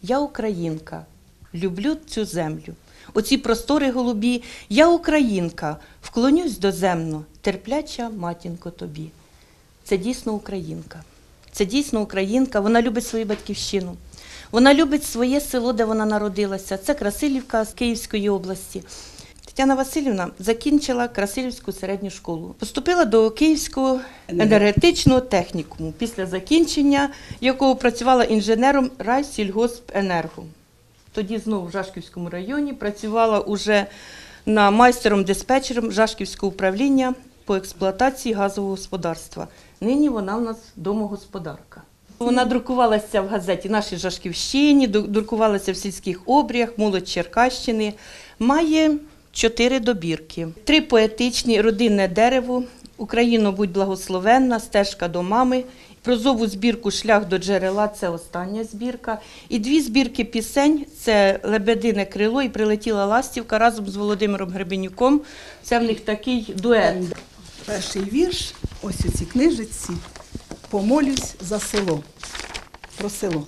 я українка, люблю цю землю. Оці простори голубі, я українка, вклонюсь доземно, терпляча матінко тобі. Це дійсно українка. Це дійсно українка, вона любить свою батьківщину. Вона любить своє село, де вона народилася. Це Красилівка з Київської області. Тетяна Василівна закінчила Красилівську середню школу. Поступила до Київського енергетичного технікуму, після закінчення якого працювала інженером Райсільгоспенерго. Тоді знову в Жашківському районі працювала уже майстером-диспетчером Жашківського управління по експлуатації газового господарства. Нині вона у нас домогосподарка. Вона друкувалася в газеті «Нашій Жашківщині», друкувалася в сільських обріях, «Молодь Черкащини». Має 4 добірки. 3 поетичні «Родинне дерево», «Україно, будь благословенна», «Стежка до мами», прозову збірку «Шлях до джерела» – це остання збірка. І 2 збірки пісень – це «Лебедине крило» і «Прилетіла ластівка» разом з Володимиром Гребенюком. Це в них такий дует. Перший вірш, ось у цій книжечці, «Помолюсь за село», про село.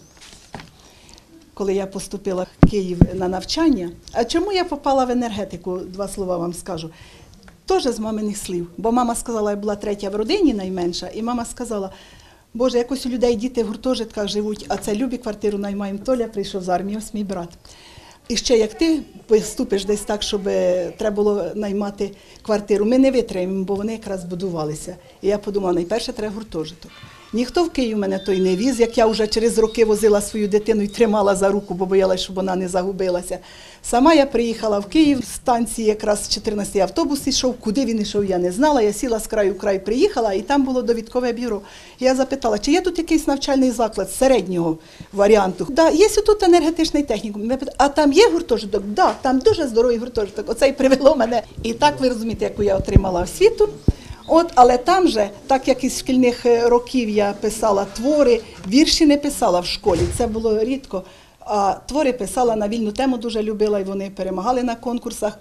Коли я поступила в Київ на навчання, а чому я попала в енергетику, 2 слова вам скажу, теж з маминих слів. Бо мама сказала, я була 3-я в родині, найменша, і мама сказала, Боже, якось у людей діти в гуртожитках живуть, а це любі квартиру наймаємо. Толя прийшов з армії, ось мій брат. І ще як ти поступиш десь так, щоб треба було наймати квартиру, ми не витримаємо, бо вони якраз будувалися. І я подумала, найперше треба гуртожиток. Ніхто в Київ мене той не віз, як я вже через роки возила свою дитину і тримала за руку, бо боялася, щоб вона не загубилася. Сама я приїхала в Київ, з станції якраз 14-й автобус йшов, куди він йшов, я не знала. Я сіла з краю в край, приїхала, і там було довідкове бюро. Я запитала, чи є тут якийсь навчальний заклад середнього варіанту? Да, є тут енергетичний технікум. А там є гуртожиток? Да, там дуже здоровий гуртожиток. Оце й привело мене. І так ви розумієте, яку я отримала освіту. Але там же, так як із шкільних років я писала твори, вірші не писала в школі, це було рідко, а твори писала на вільну тему, дуже любила, і вони перемагали на конкурсах.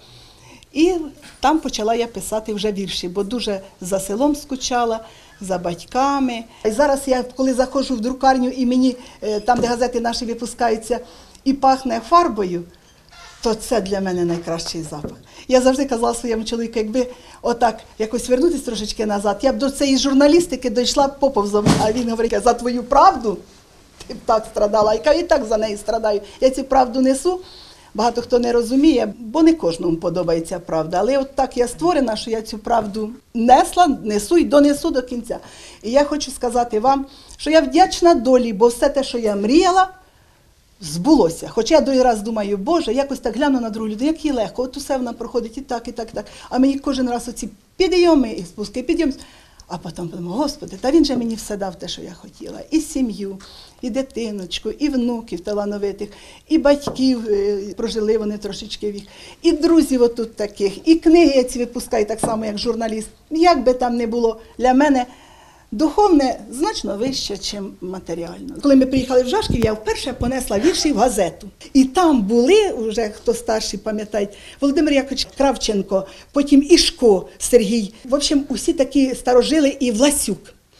І там почала я писати вже вірші, бо дуже за селом скучала, за батьками. І зараз я, коли заходжу в друкарню, і мені, там, де газети наші випускаються, і пахне фарбою, то це для мене найкращий запах. Я завжди казала своєму чоловіку, якби отак якось вернутися трошечки назад, я б до цієї журналістики дійшла поповзом, а він говорить, за твою правду ти б так страдала, я і так за неї страдаю. Я цю правду несу, багато хто не розуміє, бо не кожному подобається правда. Але от так я створена, що я цю правду несла, несу і донесу до кінця. І я хочу сказати вам, що я вдячна долі, бо все те, що я мріяла, збулося. Хоча я другий раз думаю, Боже, якось так гляну на другу людину, як їй легко, от усе вона проходить і так, і так, і так. А мені кожен раз оці підйоми і спуски, підйоми. А потім подумаю, Господи, та він же мені все дав те, що я хотіла. І сім'ю, і дитиночку, і внуків талановитих, і батьків, прожили вони трошечки вік, і друзів отут таких, і книги я ці випускаю так само, як журналіст. Як би там не було, для мене духовне значно вище, ніж матеріально. Коли ми приїхали в Жашків, я вперше понесла вірші в газету. І там були, вже хто старші пам'ятають, Володимир Яковлевич Кравченко, потім Ішко Сергій. В общем, усі такі старожили і Власюк.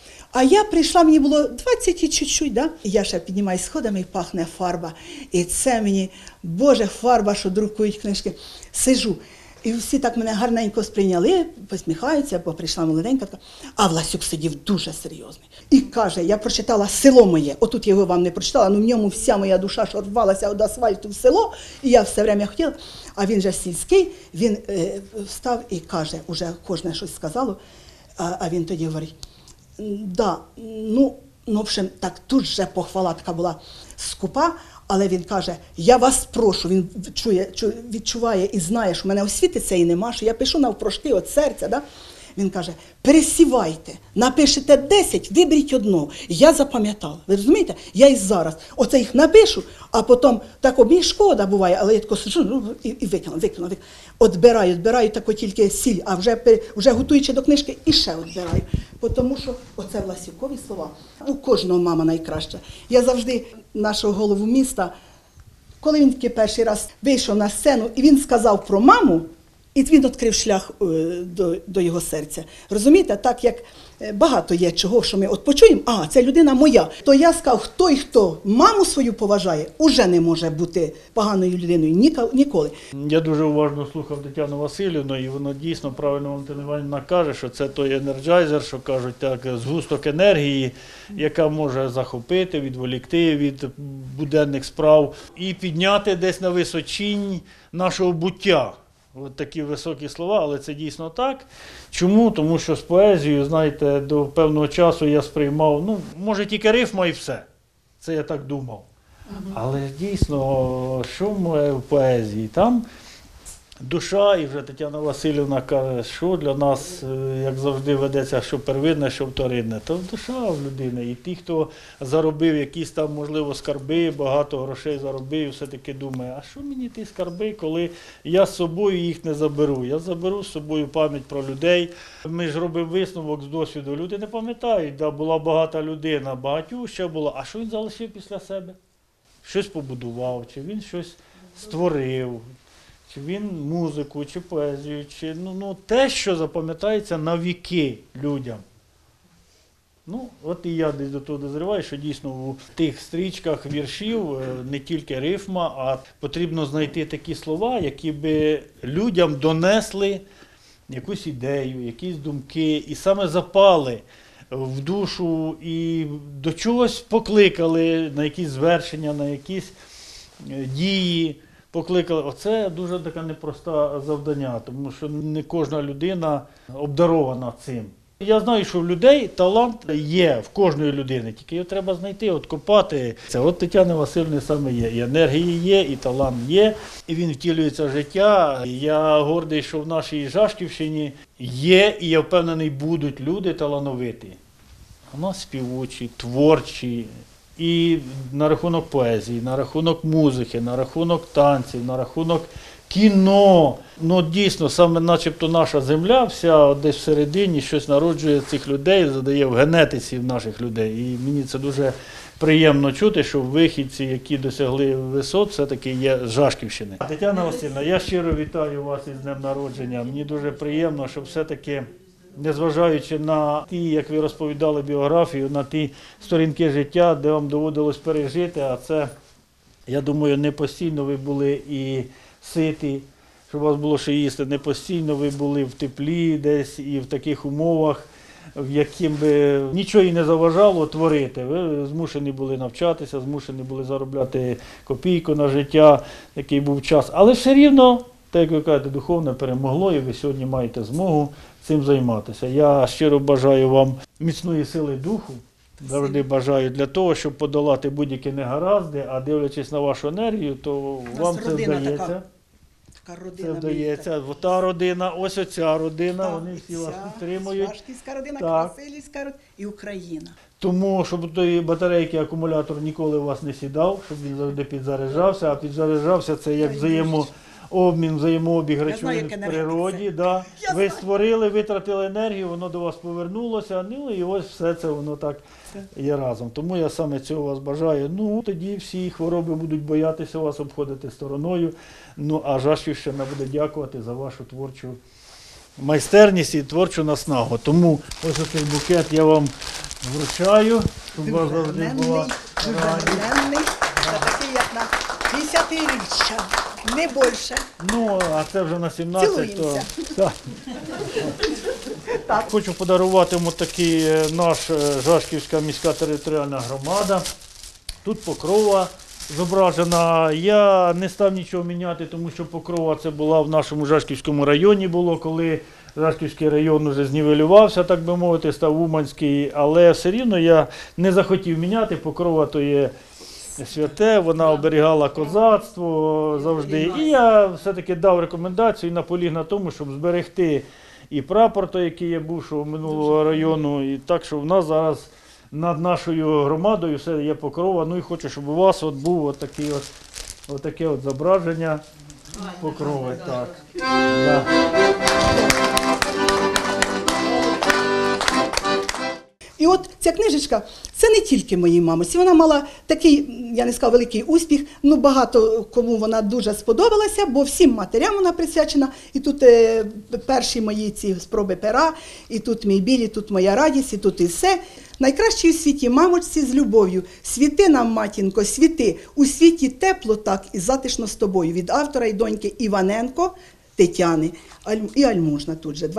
А я прийшла, мені було 20 і чуть-чуть, да? І я ще піднімаюсь сходами і пахне фарба. І це мені, Боже, фарба, що друкують книжки. Сижу. І всі так мене гарненько сприйняли, посміхаються, бо прийшла молоденька. А Власюк сидів дуже серйозний. І каже, я прочитала «Село моє». Отут я його вам не прочитала, але в ньому вся моя душа рвалася від асфальту в село. І я все время хотіла. А він же сільський, він встав і каже, уже кожне щось сказало. А він тоді говорить, да, ну, в общем, так тут же похвала така була скупа. Але він каже, я вас прошу, він відчуває і знає, що в мене освіти цієї нема, що я пишу навпрошки від серця. Да? Він каже, пересівайте, напишете 10, виберіть одну. Я запам'ятала. Ви розумієте? Я і зараз. Оце їх напишу, а потім, так мені шкода буває, але я тако сиджу і викину. Отбираю тако тільки сіль, а вже готуючи до книжки, і ще відбираю. Тому що оце Власюкові слова. У кожного мама найкраща. Я завжди нашого голову міста, коли він таки перший раз вийшов на сцену, і він сказав про маму, і він відкрив шлях до його серця. Розумієте, так як багато є чого, що ми от почуємо, це людина моя. То я сказав, хто маму свою поважає, уже не може бути поганою людиною ніколи. Я дуже уважно слухав Тетяну Василівну, і вона дійсно правильно Валентина Іванівна каже, що це той енерджайзер, що кажуть так, згусток енергії, яка може захопити, відволікти від буденних справ і підняти десь на височінь нашого буття. От такі високі слова, але це дійсно так. Чому? Тому що з поезією, знаєте, до певного часу я сприймав, може тільки рифма і все. Це я так думав. Але дійсно, що в поезії? Там душа, і вже Тетяна Василівна каже, що для нас, як завжди, ведеться, що первинне, що вторинне. То душа в людини. І ті, хто заробив якісь там, можливо, скарби, багато грошей заробив, все-таки думає, а що мені ті скарби, коли я з собою їх не заберу? Я заберу з собою пам'ять про людей. Ми ж робимо висновок з досвіду. Люди не пам'ятають, була багата людина, багатюща була. А що він залишив після себе? Щось побудував, чи він щось створив, чи він музику, чи поезію, чи те, що запам'ятається на віки людям. От і я десь до того дозріваю, що дійсно в тих стрічках віршів не тільки рифма, а потрібно знайти такі слова, які би людям донесли якусь ідею, якісь думки, і саме запали в душу і до чогось покликали, на якісь звершення, на якісь дії покликали. Оце дуже таке непросте завдання, тому що не кожна людина обдарована цим. Я знаю, що в людей талант є, в кожної людини, тільки його треба знайти, копати. Це от Тетяни Василівни саме є. І енергії є, і талант є, і він втілюється в життя. Я гордий, що в нашій Жашківщині є, і я впевнений, будуть люди талановиті. У нас співочі, творчі, і на рахунок поезії, на рахунок музики, на рахунок танців, на рахунок кіно. Дійсно, саме начебто наша земля, вся десь всередині щось народжує цих людей, задає в генетиці в наших людей. І мені це дуже приємно чути, що вихідці, які досягли висот, все-таки є з Жашківщини. Тетяна Васильівна, я щиро вітаю вас із днем народження. Мені дуже приємно, що все-таки, незважаючи на ті, як ви розповідали біографію, на ті сторінки життя, де вам доводилось пережити, а це, я думаю, не постійно ви були і ситі, щоб у вас було що їсти, не постійно ви були в теплі десь і в таких умовах, в яким би нічого і не заважало творити. Ви змушені були навчатися, змушені були заробляти копійку на життя, який був час. Але все рівно, так як ви кажете, духовне перемогло, і ви сьогодні маєте змогу цим займатися. Я щиро бажаю вам міцної сили духу, завжди бажаю для того, щоб подолати будь-які негаразди, а дивлячись на вашу енергію, то вам це вдається. Така родина. Це вдається. Та родина, ось оця родина, вони всі вас підтримують. Жашківська родина, Так. Василівська родина і Україна. Тому, щоб той батарейки, акумулятор ніколи у вас не сідав, щоб він завжди підзаряджався, а підзаряджався це як взаємообіг речовин в природі. Да. Ви створили, витратили енергію, воно до вас повернулося, і ось все це воно так є разом. Тому я саме цього вас бажаю. Тоді всі хвороби будуть боятися вас обходити стороною, а Жашківщина буде дякувати за вашу творчу майстерність і творчу наснагу. Тому ось цей букет я вам вручаю, щоб у вас завжди була радість. Це такий, як на 50-річчя, не більше. А це вже на 17, Цілуємося. то... Так. Хочу подарувати йому такий наш Жашківська міська територіальна громада. Тут покрова зображена. Я не став нічого міняти, тому що покрова це була в нашому Жашківському районі було, коли Жашківський район вже знівелювався, так би мовити, став Уманський, але все рівно я не захотів міняти, покрова то є святе, вона оберігала козацтво завжди. І я все-таки дав рекомендацію і наполіг на тому, щоб зберегти і прапор той, який є бувшого минулого району, і так, що в нас зараз над нашою громадою все є покрова. І хочу, щоб у вас був отаке зображення покрови. Так. Да. І от ця книжечка, Це не тільки моїй мамусі. Вона мала такий, я не скажу, великий успіх. Ну, багато кому вона дуже сподобалася, бо всім матерям вона присвячена. І тут перші мої ці спроби пера, і тут мій біль, і тут моя радість, і тут і все. Найкращі у світі мамочці з любов'ю. Світи нам, матінко, світи. У світі тепло так і затишно з тобою. Від автора і доньки Іваненко Тетяни і Альмужна тут же.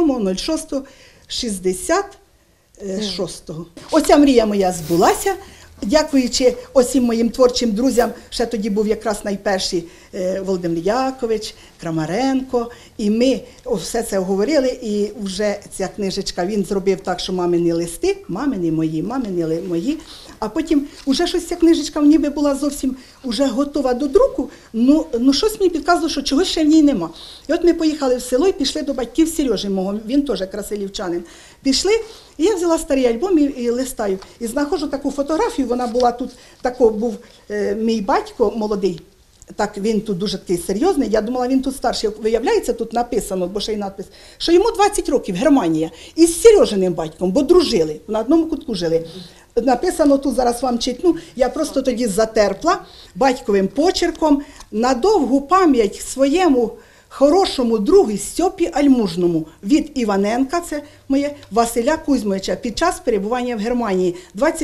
27.06.66. Оця мрія моя збулася. Дякуючи усім моїм творчим друзям, ще тоді був якраз найперший Володимир Якович, Крамаренко, і ми все це говорили, і вже ця книжечка, він зробив так, що мамині листи, мамині мої, а потім вже щось ця книжечка ніби була зовсім уже готова до друку, ну щось мені підказувало, що чогось ще в ній нема. І от ми поїхали в село і пішли до батьків Сережі мого, він теж красилівчанин. Пішли, і я взяла старий альбом і листаю, і знаходжу таку фотографію, вона була тут, тако був мій батько молодий, так він тут дуже такий серйозний, я думала, він тут старший, виявляється, тут написано, бо ще й надпис, що йому 20 років, Германія, із Сережиним батьком, бо дружили, на одному кутку жили. Написано тут, зараз вам читну, я просто тоді затерпла батьковим почерком на довгу пам'ять своєму хорошому другу Стьопі Альмужному від Іваненка, це моє, Василя Кузьмовича, під час перебування в Германії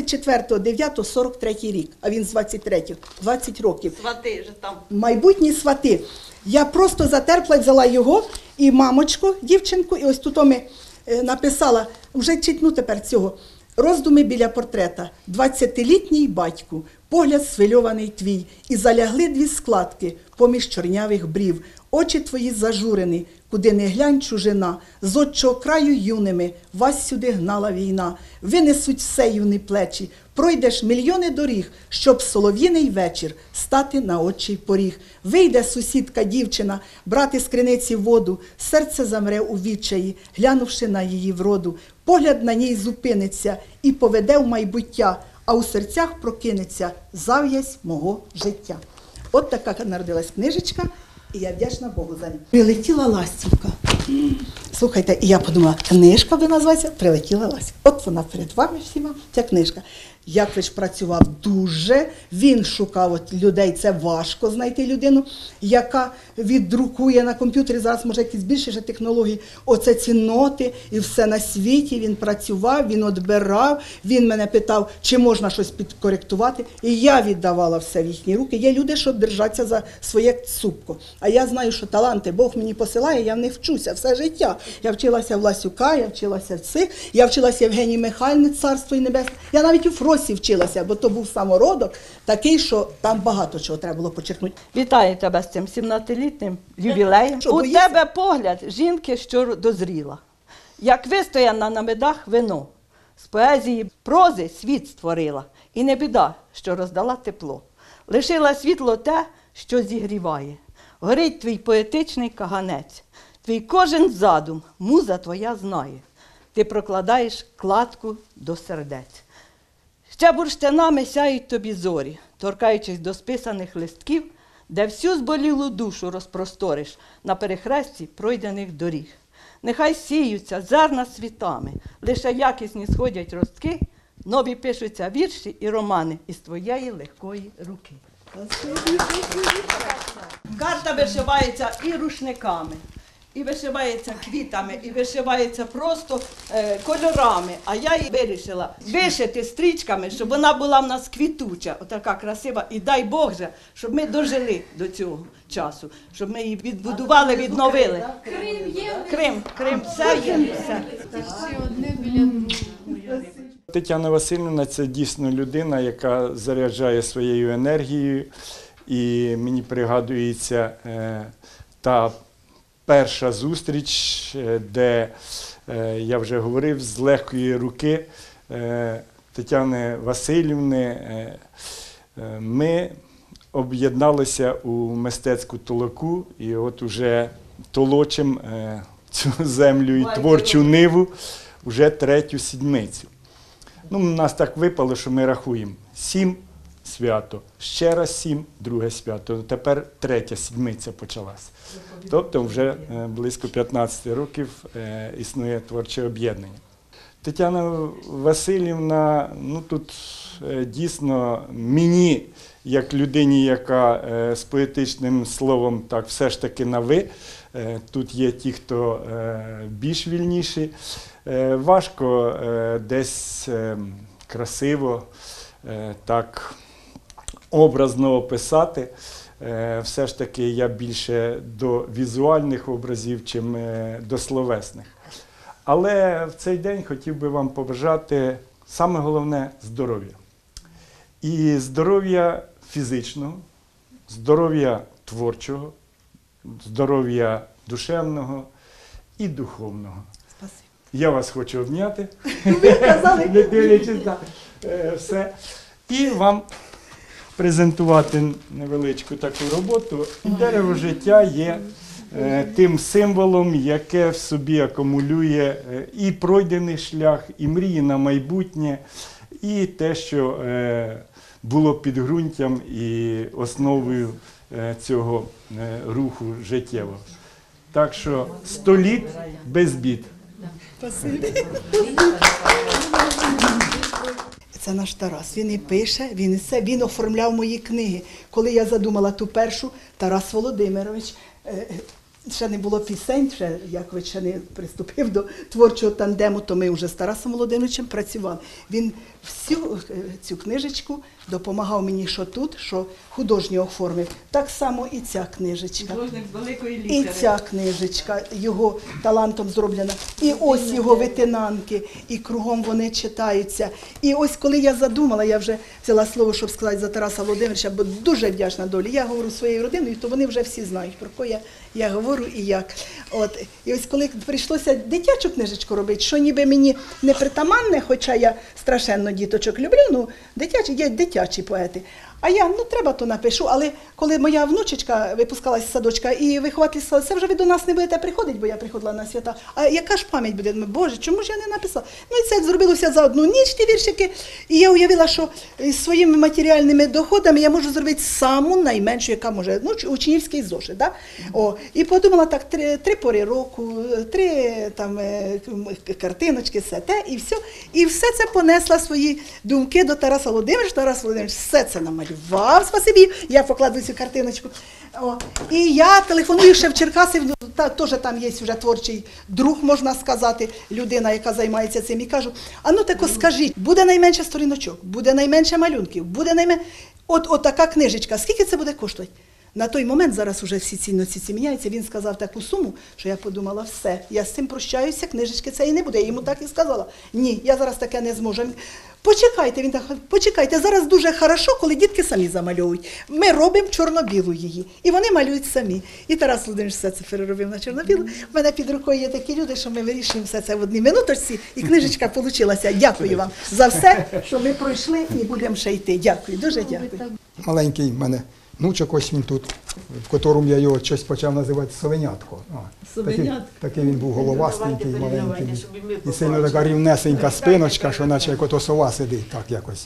24.09.43 рік, а він з 23-го, 20 років. Свати ж там. Майбутні свати. Я просто затерпла, взяла його і мамочку, дівчинку, і ось тут ми написала, вже читну тепер цього, роздуми біля портрета. 20-літній батьку, погляд схвильований твій, і залягли дві складки поміж чорнявих брів. Очі твої зажурені, куди не глянь чужина, з отчого краю юними вас сюди гнала війна. Винесуть все юні плечі, пройдеш мільйони доріг, щоб солов'їний вечір стати на отчий поріг. Вийде сусідка дівчина, брати з криниці воду, серце замре у відчаї, глянувши на її вроду. Погляд на ній зупиниться і поведе в майбуття, а у серцях прокинеться зав'язь мого життя. От така народилась книжечка. І я вдячна Богу за неї. Прилетіла ластівка. Слухайте, і я подумала, книжка би називається «Прилетіла ластівка». От вона перед вами всіма, ця книжка. Якович працював дуже, він шукав от людей, це важко знайти людину, яка віддрукує на комп'ютері, зараз може якісь більші вже технології, оце ці ноти і все на світі, він працював, він відбирав, він мене питав, чи можна щось підкоректувати, і я віддавала все в їхні руки. Є люди, що держаться за своє цупко, а я знаю, що таланти Бог мені посилає, я в них вчуся все життя. Я вчилася в Ласюка, я вчилася в цих, я вчилася Євгенії Михайлівни, царство і небесне, я навіть у Фросі вчилася, бо то був самородок такий, що там багато чого треба було почерпнути. Вітаю тебе з цим 17-літнім ювілеєм. Що, У боїшся? тебе погляд жінки, що дозріла. Як вистояна на медах вино. З поезії прози світ створила. І не біда, що роздала тепло. Лишила світло те, що зігріває. Горить твій поетичний каганець. Твій кожен задум, муза твоя знає. Ти прокладаєш кладку до сердець. Ще бурштинами сяють тобі зорі, торкаючись до списаних листків, де всю зболілу душу розпросториш на перехресті пройдених доріг. Нехай сіються зерна світами, лише якісні сходять ростки, нові пишуться вірші і романи із твоєї легкої руки. Карта вишивається і рушниками, і вишивається квітами, і вишивається просто кольорами. А я її вирішила вишити стрічками, щоб вона була в нас квітуча, отака красива. І дай Бог же, щоб ми дожили до цього часу, щоб ми її відбудували, відновили. Крим, все є, все. Тетяна Васильівна – це дійсно людина, яка заряджає своєю енергією. І мені пригадується та перша зустріч, де я вже говорив, з легкої руки Тетяни Васильівни. Ми об'єдналися у мистецьку толоку і от уже толочимо цю землю і творчу ниву вже третю сідмицю. Ну, у нас так випало, що ми рахуємо 7 свято, ще раз 7, друге свято, тепер третя сідмиця почалася. Тобто вже близько 15 років існує творче об'єднання. Тетяна Василівна, ну тут дійсно мені, як людині, яка з поетичним словом так все ж таки на «ви», тут є ті, хто більш вільніші, важко десь красиво, так образно описати. Все ж таки я більше до візуальних образів, чим до словесних. Але в цей день хотів би вам побажати саме головне – здоров'я. І здоров'я фізичного, здоров'я творчого, здоров'я душевного і духовного. Спасибо. Я вас хочу обняти, Ви казали. не дивлячись на все. І вам презентувати невеличку таку роботу. Дерево життя є тим символом, яке в собі акумулює і пройдений шлях, і мрії на майбутнє, і те, що було підґрунтям і основою цього руху життєвого. Так що 100 літ без бід. Це наш Тарас. Він і пише, він і все, він оформляв мої книги. Коли я задумала ту першу, Тарас Володимирович, ще не було пісень, Якович ще не приступив до творчого тандему, то ми вже з Тарасом Володимировичем працювали. Він всю цю книжечку допомагав мені, що тут, що художньо оформив. Так само і ця книжечка. Художник з великої І літери. ця книжечка його талантом зроблена. І ось його витинанки, і кругом вони читаються. І ось коли я задумала, я вже взяла слово, щоб сказати за Тараса Володимировича, бо дуже вдячна долі. Я говорю своєю родиною, то вони вже всі знають, про кого я говорю і як. От. І ось коли прийшлося дитячу книжечку робити, що ніби мені не притаманне, хоча я страшенно діточок люблю, ну, є дитячі поети. А я, треба, то напишу. Але коли моя внучечка випускалася з садочка і вихователь сказав, це вже ви до нас не будете приходити, бо я приходила на свята. А яка ж пам'ять буде? Думаю, Боже, чому ж я не написала? Ну і це зробилося за одну ніч, ті віршики. І я уявила, що з своїми матеріальними доходами я можу зробити саму найменшу, яка може, учнівський зошит. Да? І подумала так, 3 пори року, 3 там, картиночки, все те, і все. І все це понесла свої думки до Тараса Володимировича. Тарас Володимирович все це намалював, спасибі, я покладу цю картиночку. І я телефоную ще в Черкаси, теж там є вже творчий друг, можна сказати, людина, яка займається цим, і кажу, а ну тако скажіть, буде найменше сторіночок, буде найменше малюнків, буде найменше, от така книжечка, скільки це буде коштувати? На той момент, зараз вже всі цінності міняються, він сказав таку суму, що я подумала, все, я з цим прощаюся, книжечки це і не буде. Я йому так і сказала, ні, я зараз таке не зможу. Почекайте, він так, почекайте, зараз дуже хорошо, коли дітки самі замальовують. Ми робимо чорно-білу її, і вони малюють самі. І Тарас Володимирович все це переробив на чорно-білу. У мене під рукою є такі люди, що ми вирішуємо все це в одній минуточці, і книжечка вийшла. Дякую вам за все, що ми пройшли і будемо ще йти. Дякую, дуже дякую. Маленький в мене внучок, ось він тут, в котрому я його щось почав називати совенятко. Такий він був головастенький, маленький. І сильно така рівнесенька спиночка, що наче як ото сова сидить, так якось.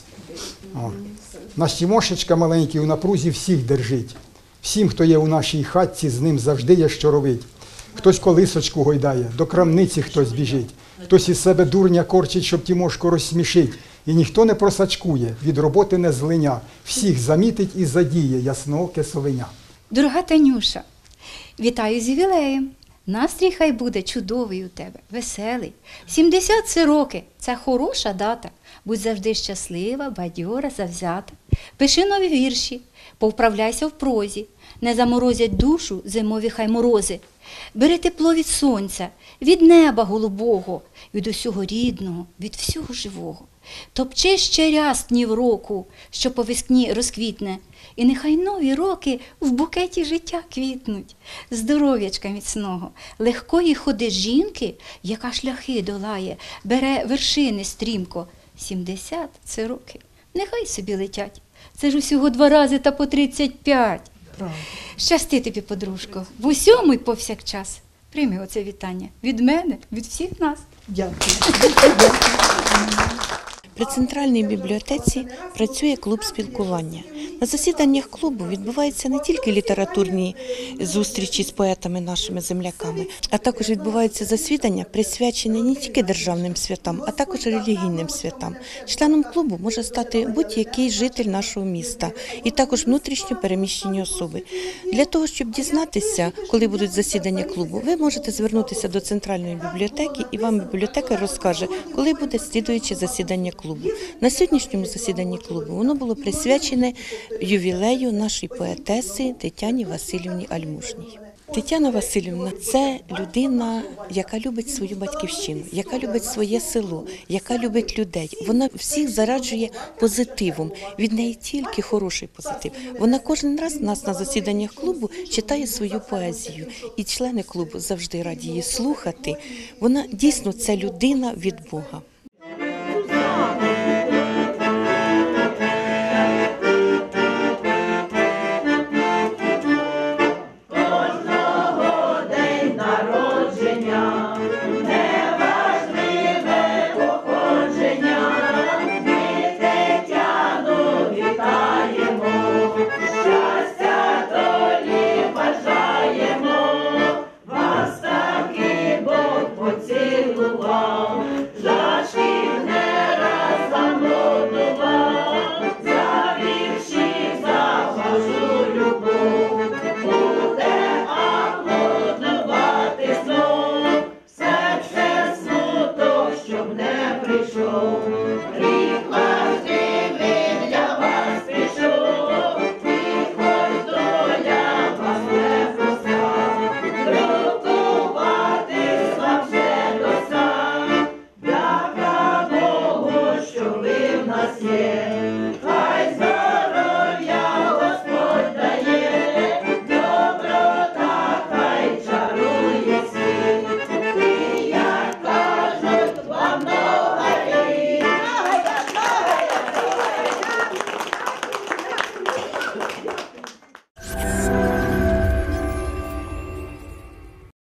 Наш Тімошечка маленький у напрузі всіх держить. Всім, хто є у нашій хатці, з ним завжди є що робить. Хтось колисочку гойдає, до крамниці хтось біжить, хтось із себе дурня корчить, щоб Тімошку розсмішить. І ніхто не просачкує, від роботи не злиня, всіх замітить і задіє яснооке совеня. Дорога Танюша, вітаю з ювілеєм. Настрій хай буде чудовий у тебе, веселий. 70 – це роки, це хороша дата. Будь завжди щаслива, бадьора, завзята. Пиши нові вірші, повправляйся в прозі. Не заморозять душу зимові хай морози. Бери тепло від сонця, від неба голубого, від усього рідного, від всього живого. Топчи ще ряст днів року, що по весні розквітне, і нехай нові роки в букеті життя квітнуть. Здоров'ячка міцного, легкої ходи жінки, яка шляхи долає, бере вершини стрімко. 70 – це роки, нехай собі летять. Це ж усього 2 рази та по 35. Щасти тобі, подружко, в усьому й повсякчас. Прийми оце вітання від мене, від всіх нас. Дякую. При центральній бібліотеці працює клуб спілкування. На засіданнях клубу відбуваються не тільки літературні зустрічі з поетами, нашими земляками, а також відбуваються засідання, присвячені не тільки державним святам, а також релігійним святам. Членом клубу може стати будь-який житель нашого міста і також внутрішньо переміщені особи. Для того, щоб дізнатися, коли будуть засідання клубу, ви можете звернутися до центральної бібліотеки, і вам бібліотекар розкаже, коли буде слідуюче засідання клубу. На сьогоднішньому засіданні клубу воно було присвячене ювілею нашої поетеси Тетяні Василівні Альмушній. Тетяна Василівна – це людина, яка любить свою батьківщину, яка любить своє село, яка любить людей. Вона всіх зараджує позитивом. Від неї тільки хороший позитив. Вона кожен раз у нас на засіданнях клубу читає свою поезію. І члени клубу завжди раді її слухати. Вона дійсно це людина від Бога.